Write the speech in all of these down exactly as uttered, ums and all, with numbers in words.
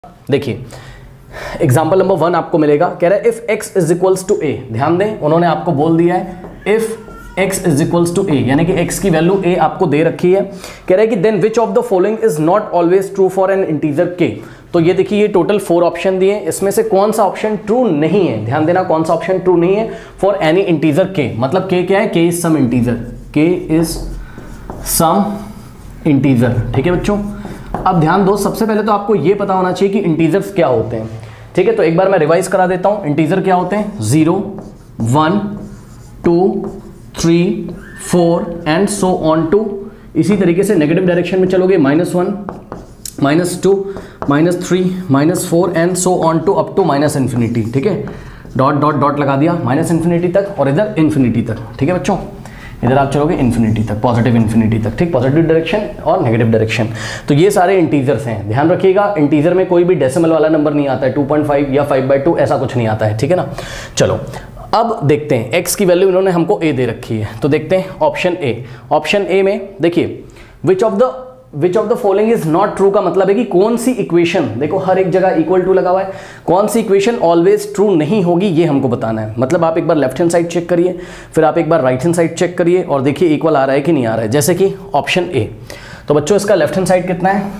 देखिए example number one आपको मिलेगा, कह रहा है if x is equals to A. ध्यान दें, उन्होंने आपको बोल दिया है if x is equals to A, यानी कि x की वैल्यू a आपको दे रखी है। कह रहा है कि then which of the following is not always true for an integer k। तो ये देखिए ये टोटल फोर ऑप्शन दिए, इसमें से कौन सा ऑप्शन ट्रू नहीं है। ध्यान देना, कौन सा ऑप्शन ट्रू नहीं है फॉर एनी इंटीजर k। मतलब k क्या है, k is some integer, k is some integer. ठीक है बच्चों, अब ध्यान दो, सबसे पहले तो आपको ये पता होना चाहिए कि इंटीजर्स क्या होते हैं। ठीक है, तो एक बार मैं रिवाइज करा देता हूं। इंटीजर क्या होते हैं, zero, one, two, three, four and so on to. इसी तरीके से नेगेटिव डायरेक्शन में चलोगे, minus one, minus two, minus three, minus four and so on to up to minus infinity. ठीक है, डॉट डॉट डॉट लगा दिया माइनस इन्फिनिटी तक और इधर इन्फिनिटी तक। ठीक है बच्चों, इधर आप चलोगे इन्फिनिटी तक, पॉजिटिव इन्फिनिटी तक। ठीक, पॉजिटिव डायरेक्शन और नेगेटिव डायरेक्शन। तो ये सारे इंटीजर्स हैं, ध्यान रखिएगा। इंटीजर में कोई भी डेसिमल वाला नंबर नहीं आता है, टू पॉइंट फाइव या फाइव बाई टू ऐसा कुछ नहीं आता है। ठीक है ना, चलो अब देखते हैं x की वैल्यू इन्होंने हमको a दे रखी है, तो देखते हैं ऑप्शन ए। ऑप्शन ए में देखिए which of the which of the following is not true का मतलब है कि कौन सी इक्वेशन, देखो हर एक जगह इक्वल टू लगा हुआ है, कौन सी इक्वेशन ऑलवेज ट्रू नहीं होगी ये हमको बताना है। मतलब आप एक बार लेफ्ट हैंड साइड चेक करिए, फिर आप एक बार राइट हैंड साइड चेक करिए और देखिए इक्वल आ रहा है कि नहीं आ रहा है। जैसे कि ऑप्शन ए, तो बच्चों इसका लेफ्ट हैंड साइड कितना है,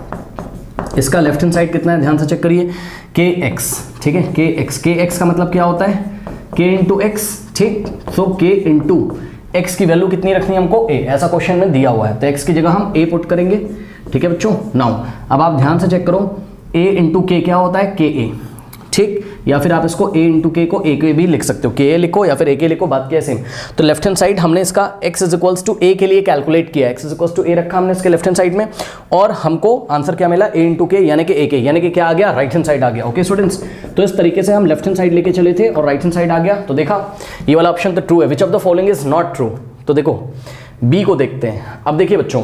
इसका लेफ्ट हैंड साइड कितना है, ध्यान से चेक करिए, के एक्स। ठीक है, के एक्स, के एक्स का मतलब क्या होता है, के इंटू एक्स। ठीक, सो के इंटू x की वैल्यू कितनी रखनी है हमको, a, ऐसा क्वेश्चन में दिया हुआ है, तो x की जगह हम a पुट करेंगे। ठीक है बच्चों, नाउ अब आप ध्यान से चेक करो, a इंटू के क्या होता है, के ए। ठीक, या फिर आप इसको a इंटू के को a के भी लिख सकते हो, के ए लिखो या फिर a के लिखो, बात क्या है सेम। तो लेफ्ट हैंड साइड हमने इसका x is equals to a के लिए कैलकुलेट किया, x is equals to a रखा हमने इसके लेफ्ट हैंड साइड में और हमको आंसर क्या मिला, a इंटू के यानी कि a के, यानी कि क्या आ गया, राइट हैंड साइड आ गया। ओके स्टूडेंट्स, तो इस तरीके से हम लेफ्ट हैंड साइड लेके चले थे और राइट हैंड साइड आ गया। तो देखा ये वाला ऑप्शन तो ट्रू है, which of the following is not true. तो देखो बी को देखते हैं। अब देखिए बच्चों,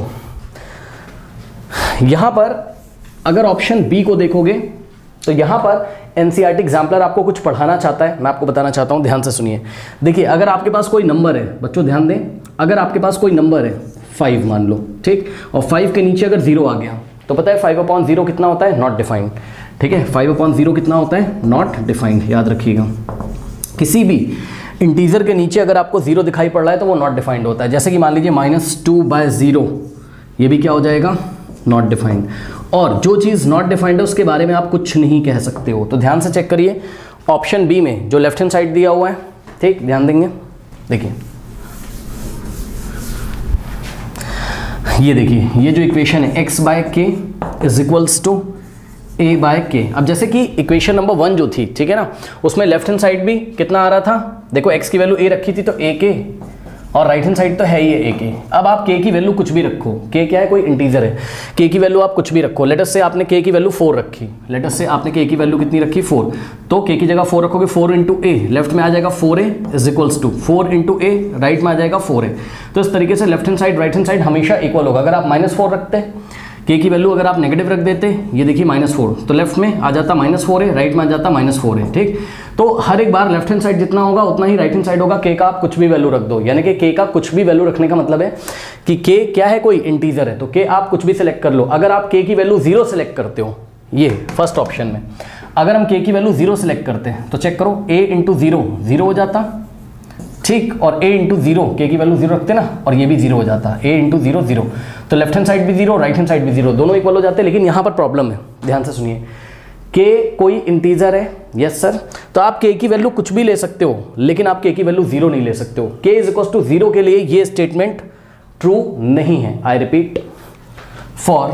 यहां पर अगर ऑप्शन बी को देखोगे तो यहां पर एनसीईआरटी एग्जाम्पलर आपको कुछ पढ़ाना चाहता है, मैं आपको बताना चाहता हूं, ध्यान से सुनिए। देखिए अगर आपके पास कोई नंबर है, बच्चों ध्यान दें, अगर आपके पास कोई नंबर है फाइव मान लो, ठीक, और फाइव के नीचे अगर जीरो आ गया तो पता है फाइव अपॉन जीरो कितना होता है, नॉट डिफाइंड। ठीक है, फाइव अपॉन जीरो कितना होता है, नॉट डिफाइंड, याद रखिएगा। किसी भी इंटीजर के नीचे अगर आपको जीरो दिखाई पड़ रहा है तो वो नॉट डिफाइंड होता है। जैसे कि मान लीजिए माइनस टू बाय जीरो, ये भी क्या हो जाएगा, नॉट डिफाइंड। और जो चीज़ नॉट डिफाइंड है उसके बारे में आप कुछ नहीं कह सकते हो। तो ध्यान से चेक करिए ऑप्शन बी में जो लेफ्ट हैंड साइड दिया हुआ है, ठीक, ध्यान देंगे। देखिए ये देखिए ये जो इक्वेशन है x by K is equals to A by K. अब जैसे कि इक्वेशन नंबर वन जो थी, ठीक है ना, उसमें लेफ्ट हैंड साइड भी कितना आ रहा था, देखो x की वैल्यू a रखी थी तो a के, और राइट हैंड साइड तो है ही a के। अब आप k की वैल्यू कुछ भी रखो, k क्या है, कोई इंटीजर है, k की वैल्यू आप कुछ भी रखो। लेटस से आपने k की वैल्यू फोर रखी, लेटस से आपने k की वैल्यू कितनी रखी, फोर, तो k की जगह फोर रखोगे, फोर इंटू ए, लेफ्ट में आ जाएगा four A is equals to four into A, right में आ जाएगा फोर ए। तो इस तरीके से left hand side right hand side हमेशा इक्वल होगा। अगर आप माइनस फोर रखते के की वैल्यू, अगर आप नेगेटिव रख देते, ये देखिए माइनस फोर, तो लेफ्ट में आ जाता माइनस फोर है, राइट में आ जाता माइनस फोर है। ठीक, तो हर एक बार लेफ्ट हैंड साइड जितना होगा उतना ही राइट हैंड साइड होगा। के का आप कुछ भी वैल्यू रख दो, यानी कि के का कुछ भी वैल्यू रखने का मतलब है कि के क्या है, कोई इंटीजर है, तो के आप कुछ भी सिलेक्ट कर लो। अगर आप के की वैल्यू जीरो सिलेक्ट करते हो, ये फर्स्ट ऑप्शन में अगर हम के की वैल्यू जीरो सिलेक्ट करते हैं तो चेक करो, ए इंटू जीरो जीरो हो जाता, ठीक, और a इंटू जीरो, के की वैल्यू जीरो रखते ना, और ये भी जीरो हो जाता, a इंटू जीरो जीरो, तो लेफ्ट हैंड साइड भी जीरो, राइट हैंड साइड भी जीरो, दोनों इक्वल हो जाते हैं। लेकिन यहाँ पर प्रॉब्लम है, ध्यान से सुनिए, k कोई इंटीजर है, यस सर, तो आप k की वैल्यू कुछ भी ले सकते हो, लेकिन आप k की वैल्यू जीरो नहीं ले सकते हो। k is equal to zero के लिए ये स्टेटमेंट ट्रू नहीं है। I repeat, for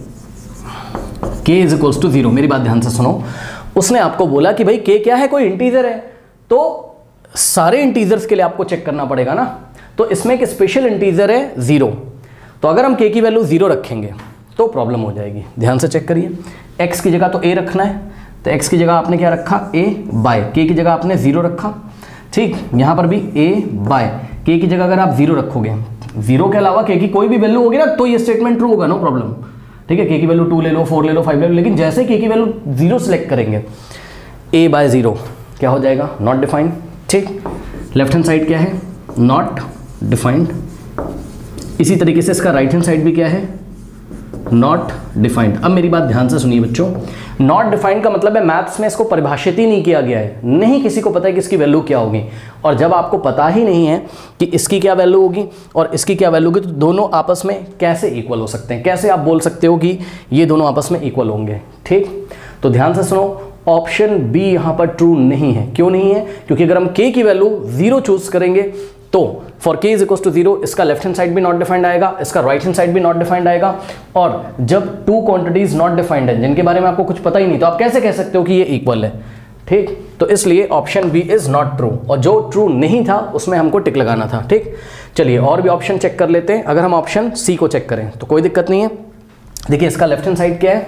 k is equal to zero, मेरी बात ध्यान से सुनो, उसने आपको बोला कि भाई k क्या है, कोई इंटीजर है, तो सारे इंटीजर्स के लिए आपको चेक करना पड़ेगा ना, तो इसमें एक स्पेशल इंटीजर है जीरो, तो अगर हम k की वैल्यू जीरो रखेंगे तो प्रॉब्लम हो जाएगी। ध्यान से चेक करिए, x की जगह तो a रखना है, तो x की जगह आपने क्या रखा, a बाय, k की जगह आपने जीरो रखा, ठीक, यहाँ पर भी a बाय, k की जगह अगर आप जीरो रखोगे, जीरो के अलावा k की कोई भी वैल्यू होगी ना तो ये स्टेटमेंट ट्रू होगा, नो प्रॉब्लम। ठीक है, k की वैल्यू टू ले लो, फोर ले लो, फाइव ले लो, लेकिन जैसे k की वैल्यू जीरो सेलेक्ट करेंगे, a बाय जीरो क्या हो जाएगा, नॉट डिफाइंड। ठीक, लेफ्ट हैंड साइड क्या है, नॉट डिफाइंड। इसी तरीके से इसका राइट हैंड साइड भी क्या है, नॉट डिफाइंड। अब मेरी बात ध्यान से सुनिए बच्चों, नॉट डिफाइंड का मतलब है मैथ्स में इसको परिभाषित ही नहीं किया गया है, नहीं किसी को पता है कि इसकी वैल्यू क्या होगी। और जब आपको पता ही नहीं है कि इसकी क्या वैल्यू होगी और इसकी क्या वैल्यू होगी, तो दोनों आपस में कैसे इक्वल हो सकते हैं, कैसे आप बोल सकते हो कि ये दोनों आपस में इक्वल होंगे। ठीक, तो ध्यान से सुनो, ऑप्शन बी यहाँ पर ट्रू नहीं है। क्यों नहीं है? क्योंकि अगर हम k की वैल्यू जीरो चूज करेंगे तो for k is equal to zero, इसका लेफ्ट हैंड साइड भी नॉट डिफाइंड आएगा, इसका राइट हैंड साइड भी नॉट डिफाइंड आएगा। और जब टू क्वांटिटीज नॉट डिफाइंड है जिनके बारे में आपको कुछ पता ही नहीं, तो आप कैसे कह सकते हो कि ये इक्वल है? ठीक, तो इसलिए option B is not true, और जो ट्रू नहीं था उसमें हमको टिक लगाना था। ठीक, चलिए और भी ऑप्शन चेक कर लेते हैं। अगर हम ऑप्शन सी को चेक करें तो कोई दिक्कत नहीं है। देखिए इसका लेफ्ट हैंड साइड क्या है,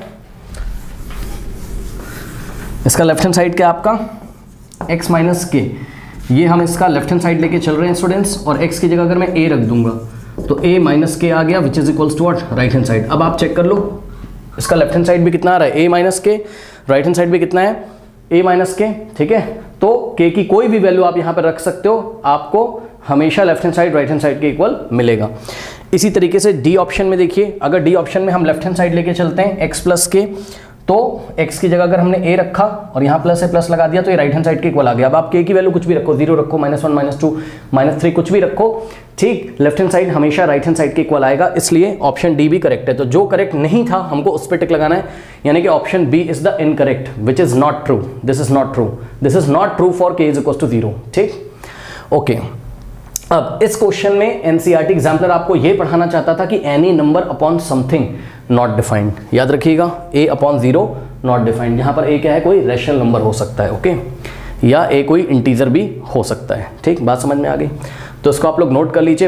इसका लेफ्ट हैंड साइड क्या आपका x माइनस के, ये हम इसका लेफ्ट हैंड साइड लेके चल रहे हैं स्टूडेंट्स, और x की जगह अगर मैं a रख दूंगा तो a माइनस के आ गया which is equals to what, right hand side. अब आप चेक कर लो, इसका लेफ्ट हैंड साइड भी कितना आ रहा है, a minus k, right hand side भी कितना है, a माइनस के। ठीक है, तो k की कोई भी वैल्यू आप यहाँ पर रख सकते हो, आपको हमेशा left hand side right hand side के इक्वल मिलेगा। इसी तरीके से डी ऑप्शन में देखिए, अगर डी ऑप्शन में हम लेफ्ट हैंड साइड लेके चलते हैं x प्लस के, तो x की जगह अगर हमने a रखा और यहाँ प्लस है प्लस लगा दिया तो ये राइट हैंड साइड के इक्वल आ गया। अब आप k की वैल्यू कुछ भी रखो, जीरो रखो, minus one, minus two, minus three, कुछ भी रखो, ठीक, लेफ्ट हैंड साइड हमेशा राइट हैंड साइड के इक्वल आएगा, इसलिए ऑप्शन डी भी करेक्ट है। तो जो करेक्ट नहीं था हमको उस पर टिक लगाना है, यानी कि option B is the incorrect which is not true, this is not true, this is not true for k is equal to zero. ठीक, ओके। अब इस क्वेश्चन में एनसीईआरटी एग्जाम्पलर आपको यह पढ़ाना चाहता था कि any number upon something not defined, याद रखिएगा, a upon zero not defined. यहां पर a क्या है, कोई रैशनल नंबर हो सकता है, ओके, या a कोई इंटीजर भी हो सकता है। ठीक, बात समझ में आ गई? तो इसको आप लोग नोट कर लीजिए।